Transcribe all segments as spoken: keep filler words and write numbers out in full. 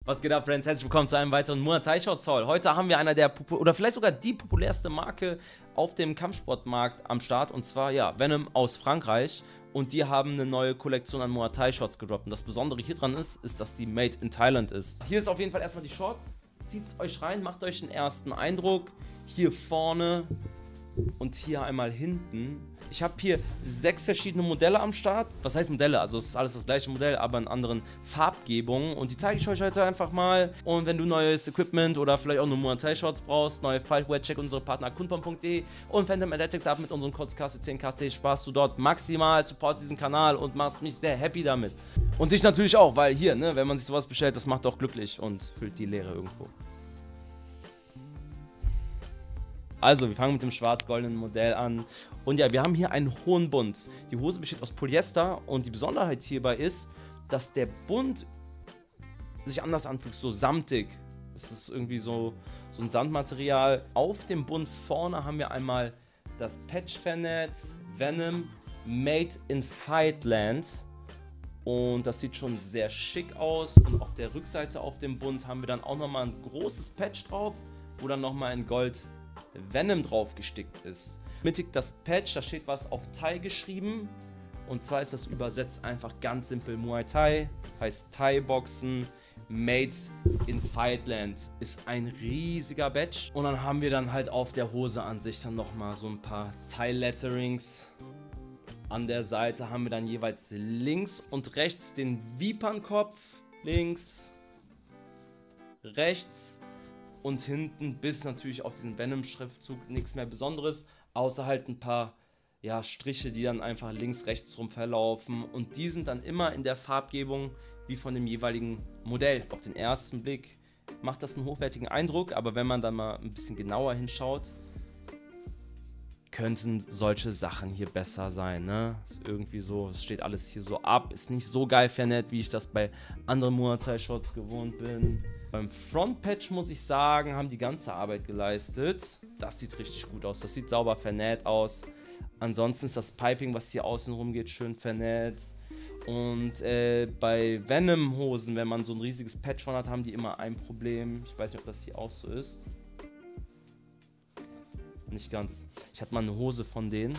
Was geht ab, Friends? Herzlich willkommen zu einem weiteren Muay Thai Shorts Haul. Heute haben wir einer der, oder vielleicht sogar die populärste Marke auf dem Kampfsportmarkt am Start. Und zwar, ja, Venom aus Frankreich. Und die haben eine neue Kollektion an Muay Thai Shorts gedroppt. Und das Besondere hier dran ist, ist, dass die made in Thailand ist. Hier ist auf jeden Fall erstmal die Shorts. Zieht's euch rein, macht euch einen ersten Eindruck. Hier vorne und hier einmal hinten. Ich habe hier sechs verschiedene Modelle am Start. Was heißt Modelle? Also es ist alles das gleiche Modell, aber in anderen Farbgebungen. Und die zeige ich euch heute einfach mal. Und wenn du neues Equipment oder vielleicht auch nur Muay Thai Shorts brauchst, neue Fightwear, check unsere Partner kunpon punkt de und Phantom Athletics ab mit unserem Code K C zehn K C. Sparst du dort maximal, supportst diesen Kanal und machst mich sehr happy damit. Und dich natürlich auch, weil hier, ne, wenn man sich sowas bestellt, das macht auch glücklich und füllt die Leere irgendwo. Also, wir fangen mit dem schwarz-goldenen Modell an. Und ja, wir haben hier einen hohen Bund. Die Hose besteht aus Polyester und die Besonderheit hierbei ist, dass der Bund sich anders anfühlt, so samtig. Es ist irgendwie so, so ein Sandmaterial. Auf dem Bund vorne haben wir einmal das Patch vernäht, Venom, made in Fightland. Und das sieht schon sehr schick aus. Und auf der Rückseite auf dem Bund haben wir dann auch nochmal ein großes Patch drauf, wo dann nochmal in Gold Venom drauf gestickt ist. Mittig das Patch, da steht was auf Thai geschrieben. Und zwar ist das übersetzt einfach ganz simpel Muay Thai, heißt Thai-Boxen, made in Fightland. Ist ein riesiger Badge. Und dann haben wir dann halt auf der Hose an sich dann nochmal so ein paar Thai-Letterings. An der Seite haben wir dann jeweils links und rechts den Vipernkopf. Links, rechts. Und hinten bis natürlich auf diesen Venom-Schriftzug nichts mehr Besonderes, außer halt ein paar ja, Striche, die dann einfach links, rechts rum verlaufen. Und die sind dann immer in der Farbgebung wie von dem jeweiligen Modell. Auf den ersten Blick macht das einen hochwertigen Eindruck, aber wenn man dann mal ein bisschen genauer hinschaut, könnten solche Sachen hier besser sein, ne? Ist irgendwie so, es steht alles hier so ab, ist nicht so geil vernäht, wie ich das bei anderen Muay Thai Shorts gewohnt bin. Beim Frontpatch muss ich sagen, haben die ganze Arbeit geleistet. Das sieht richtig gut aus, das sieht sauber vernäht aus. Ansonsten ist das Piping, was hier außen rum geht, schön vernäht. Und äh, bei Venom-Hosen, wenn man so ein riesiges Patch von hat, haben die immer ein Problem. Ich weiß nicht, ob das hier auch so ist. Nicht ganz. Ich hatte mal eine Hose von denen.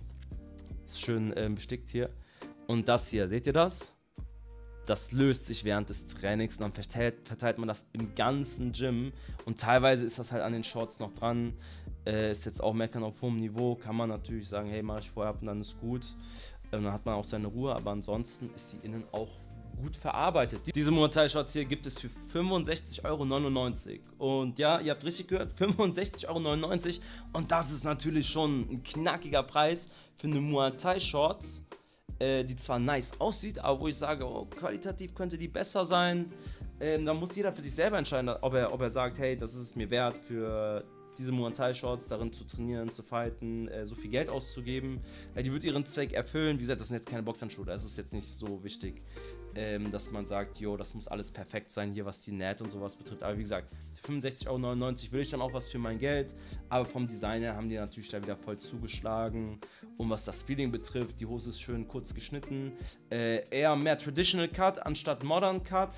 Ist schön äh, bestickt hier. Und das hier, seht ihr das? Das löst sich während des Trainings und dann verteilt, verteilt man das im ganzen Gym. Und teilweise ist das halt an den Shorts noch dran. Äh, ist jetzt auch meckern auf hohem Niveau. Kann man natürlich sagen, hey, mache ich vorher ab und dann ist gut. Ähm, dann hat man auch seine Ruhe. Aber ansonsten ist sie innen auch gut verarbeitet. Diese Muay Thai Shorts hier gibt es für fünfundsechzig Euro neunundneunzig. Und ja, ihr habt richtig gehört, fünfundsechzig Euro neunundneunzig. Und das ist natürlich schon ein knackiger Preis für eine Muay Thai Shorts, äh, die zwar nice aussieht, aber wo ich sage, oh, qualitativ könnte die besser sein. Ähm, da muss jeder für sich selber entscheiden, ob er, ob er sagt, hey, das ist es mir wert, für diese Muay Thai Shorts darin zu trainieren, zu fighten, äh, so viel Geld auszugeben. Äh, die wird ihren Zweck erfüllen. Wie gesagt, das sind jetzt keine Boxhandschuhe, das ist jetzt nicht so wichtig, ähm, dass man sagt, jo, das muss alles perfekt sein hier, was die Nähte und sowas betrifft. Aber wie gesagt, fünfundsechzig Euro neunundneunzig will ich dann auch was für mein Geld. Aber vom Design her haben die natürlich da wieder voll zugeschlagen. Und was das Feeling betrifft, die Hose ist schön kurz geschnitten. Äh, eher mehr Traditional Cut anstatt Modern Cut.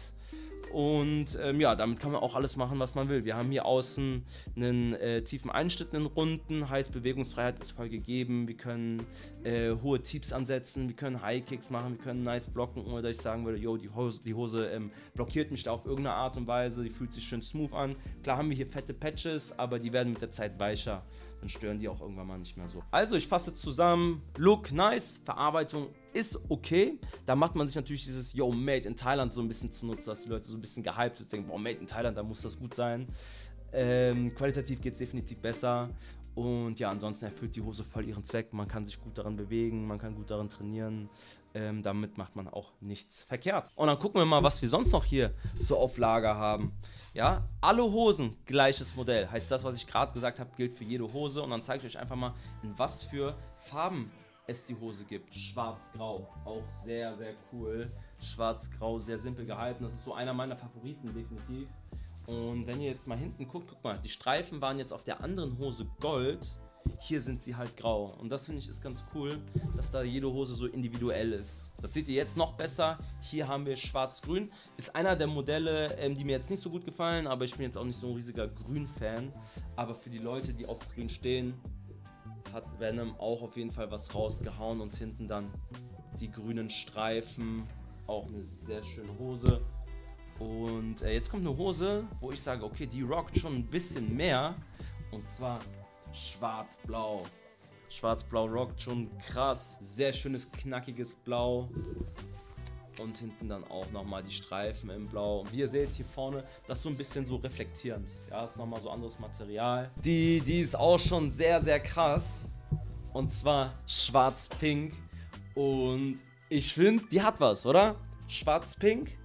Und ähm, ja, damit kann man auch alles machen, was man will. Wir haben hier außen einen äh, tiefen Einschnitt, einen runden, heißt Bewegungsfreiheit ist voll gegeben. Wir können äh, hohe Teeps ansetzen, wir können High Kicks machen, wir können nice blocken, ohne dass ich sagen würde, yo, die Hose, die Hose ähm, blockiert mich da auf irgendeine Art und Weise, die fühlt sich schön smooth an. Klar haben wir hier fette Patches, aber die werden mit der Zeit weicher. Dann stören die auch irgendwann mal nicht mehr so. Also ich fasse zusammen, Look nice, Verarbeitung ist okay. Da macht man sich natürlich dieses Yo, Made in Thailand so ein bisschen zunutze, dass die Leute so ein bisschen gehypt und denken, boah, Made in Thailand, da muss das gut sein. Ähm, qualitativ geht es definitiv besser. Und ja, ansonsten erfüllt die Hose voll ihren Zweck. Man kann sich gut daran bewegen, man kann gut daran trainieren. Ähm, damit macht man auch nichts verkehrt. Und dann gucken wir mal, was wir sonst noch hier so auf Lager haben. Ja, alle Hosen, gleiches Modell. Heißt, das, was ich gerade gesagt habe, gilt für jede Hose. Und dann zeige ich euch einfach mal, in was für Farben es die Hose gibt. Schwarz-Grau, auch sehr, sehr cool. Schwarz-Grau, sehr simpel gehalten. Das ist so einer meiner Favoriten, definitiv. Und wenn ihr jetzt mal hinten guckt, guck mal, die Streifen waren jetzt auf der anderen Hose Gold. hier sind sie halt grau. Und das finde ich ist ganz cool, dass da jede Hose so individuell ist. Das seht ihr jetzt noch besser. Hier haben wir schwarz-grün. Ist einer der Modelle, ähm, die mir jetzt nicht so gut gefallen, aber ich bin jetzt auch nicht so ein riesiger Grün-Fan. Aber für die Leute, die auf Grün stehen, hat Venom auch auf jeden Fall was rausgehauen und hinten dann die grünen Streifen. Auch eine sehr schöne Hose. Und äh, jetzt kommt eine Hose, wo ich sage, okay, die rockt schon ein bisschen mehr. Und zwar schwarz-blau. Schwarz-blau rockt schon krass. Sehr schönes, knackiges Blau. Und hinten dann auch nochmal die Streifen im Blau. Und wie ihr seht, hier vorne, das ist so ein bisschen so reflektierend. Ja, ist nochmal so anderes Material. Die, die ist auch schon sehr, sehr krass. Und zwar schwarz-pink. Und ich finde, die hat was, oder? Schwarz-pink.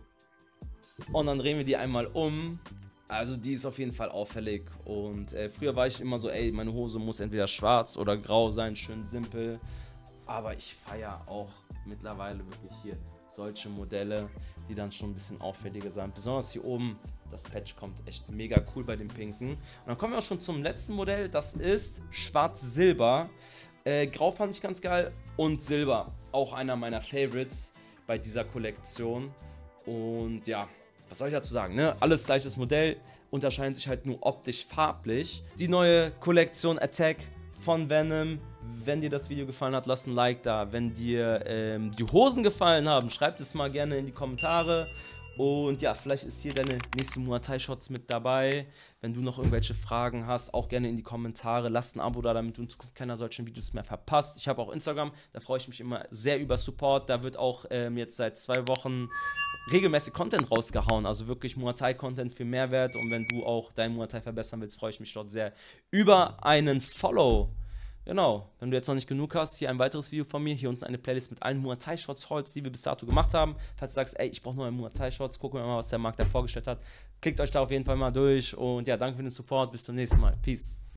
Und dann drehen wir die einmal um. Also die ist auf jeden Fall auffällig. Und äh, früher war ich immer so, ey, meine Hose muss entweder schwarz oder grau sein, schön simpel. Aber ich feiere auch mittlerweile wirklich hier solche Modelle, die dann schon ein bisschen auffälliger sind. Besonders hier oben, das Patch kommt echt mega cool bei dem Pinken. Und dann kommen wir auch schon zum letzten Modell. Das ist Schwarz-Silber. Äh, Grau fand ich ganz geil. Und Silber, auch einer meiner Favorites bei dieser Kollektion. Und ja, was soll ich dazu sagen, ne? Alles gleiches Modell, unterscheiden sich halt nur optisch farblich. Die neue Kollektion Attack von Venom. Wenn dir das Video gefallen hat, lass ein Like da. Wenn dir ähm, die Hosen gefallen haben, schreib es mal gerne in die Kommentare. Und ja, vielleicht ist hier deine nächste Muay Thai Shots mit dabei. Wenn du noch irgendwelche Fragen hast, auch gerne in die Kommentare. Lass ein Abo da, damit du in Zukunft keiner solchen Videos mehr verpasst. Ich habe auch Instagram, da freue ich mich immer sehr über Support. Da wird auch ähm, jetzt seit zwei Wochen regelmäßig Content rausgehauen. Also wirklich Muay Thai Content für Mehrwert. Und wenn du auch dein Muay Thai verbessern willst, freue ich mich dort sehr über einen Follow. Genau, wenn du jetzt noch nicht genug hast, hier ein weiteres Video von mir, hier unten eine Playlist mit allen Muay Thai Shots Holz, die wir bis dato gemacht haben. Falls du sagst, ey, ich brauche nur einen Muay Thai Shots, gucken wir mal, was der Markt da vorgestellt hat. Klickt euch da auf jeden Fall mal durch und ja, danke für den Support, bis zum nächsten Mal. Peace.